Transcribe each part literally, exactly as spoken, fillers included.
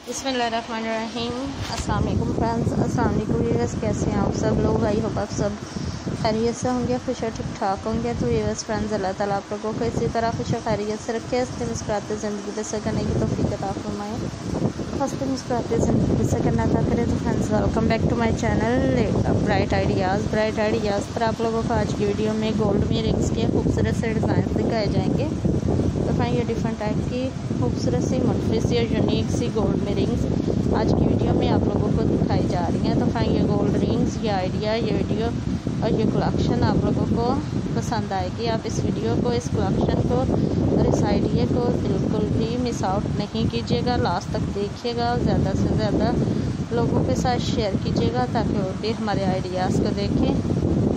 बिस्मिल्लाहिर्रहमानिर्रहीम। अस्सलाम वालेकुम फ्रेंड्स, अस्सलाम वालेकुम व्यूअर्स। कैसे हैं आप सब लोग? आई होप आप सब खैरियत से होंगे, खुश और ठीक ठाक होंगे। तो व्यूअर्स फ्रेंड्स, अल्लाह ताला आप लोगों को इसी तरह खुश और खैरियत से रखे, हंसते मुस्कुराते ज़िंदगी बसर करने की तौफीक अता फरमाए। हंसते मुस्कुराते ज़िंदगी बसर करना अता करे। तो friends, welcome back to my channel bright ideas. Bright ideas पर आप लोगों को आज की वीडियो में गोल्ड में रिंग्स के खूबसूरत से डिज़ाइन दिखाए जाएंगे। तो फ्रेंड, ये डिफरेंट टाइप की खूबसूरत सी मुनफरिद सी और यूनिक सी गोल्ड में रिंग्स आज की वीडियो में आप लोगों को दिखाई जा रही हैं। तो फ्रेंड, ये गोल्ड रिंग्स, ये आइडिया, ये वीडियो और ये कलेक्शन आप लोगों को पसंद आएगी। आप इस वीडियो को, इस कलेक्शन को और इस आइडिया को बिल्कुल भी मिस आउट नहीं कीजिएगा। लास्ट तक देखिएगा और ज़्यादा से ज़्यादा लोगों के साथ शेयर कीजिएगा ताकि वो भी हमारे आइडियाज़ को देखें,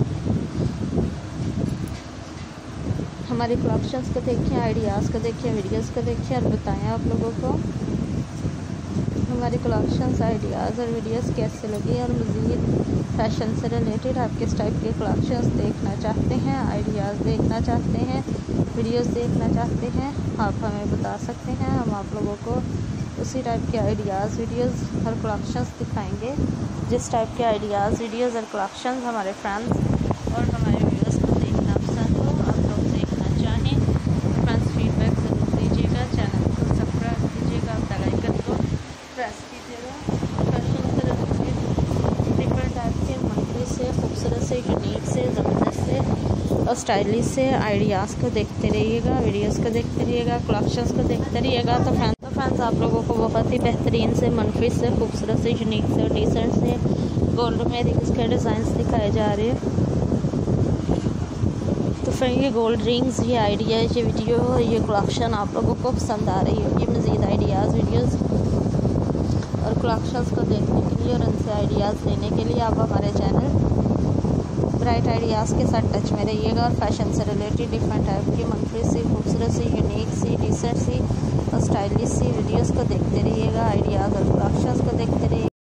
हमारे कलेक्शंस को देखें, आइडियाज़ को देखें, वीडियोस को देखें और बताएं आप लोगों को हमारे कलेक्शंस, आइडियाज़ और वीडियोस कैसे लगी। और मज़ीद फैशन से रिलेटेड आप किस टाइप के कलेक्शंस देखना चाहते हैं, आइडियाज़ देखना चाहते हैं, वीडियोस देखना चाहते हैं, आप हमें बता सकते हैं। हम आप लोगों को उसी टाइप के आइडियाज़, वीडियोस और कलेक्शंस दिखाएँगे जिस टाइप के आइडियाज़, वीडियोज़ और कलेक्शंस हमारे फ्रेंड्स और हमारे व्यूअर्स को देखना पसंद हो, आप लोग देखना चाहें। फ्रेंड्स, फीडबैक ज़रूर दीजिएगा, चैनल को सब्सक्राइब कीजिएगा, बेल आइकन को प्रेस कीजिएगा। फैशन से रिलेटेड डिफरेंट टाइप के मंथली से, खूबसूरत से, यूनिक से, ज़बरदस्त से और स्टाइलिश से आइडियाज़ को देखते रहिएगा, वीडियोस को देखते रहिएगा, कलेक्शंस को देखते रहिएगा। तो फ्रेंड्स तो फ्रेंड्स आप लोगों को बहुत ही बेहतरीन से, मुनफरिद से, खूबसूरत से, यूनिक से और डिसेंट से गोल्ड में रिंग्स के डिज़ाइंस दिखाए जा रहे हैं। तो फ्रेंड, ये गोल्ड रिंग्स, ये आइडिया, ये वीडियो, ये कलेक्शन आप लोगों को पसंद आ रही होगी। मज़ीद आइडियाज़, वीडियोस और कलेक्शंस को देखने के लिए और उनसे आइडियाज़ लेने के लिए आप हमारे चैनल ब्राइट आइडियाज़ के साथ टच में रहिएगा और फैशन से रिलेटेड डिफरेंट टाइप की मुनफरिद सी, खूबसूरत सी, यूनिक सी, डिसेंट सी और स्टाइलिश सी वीडियोस को देखते रहिएगा, आइडियाज़ और कलेक्शंस को देखते रहिएगा।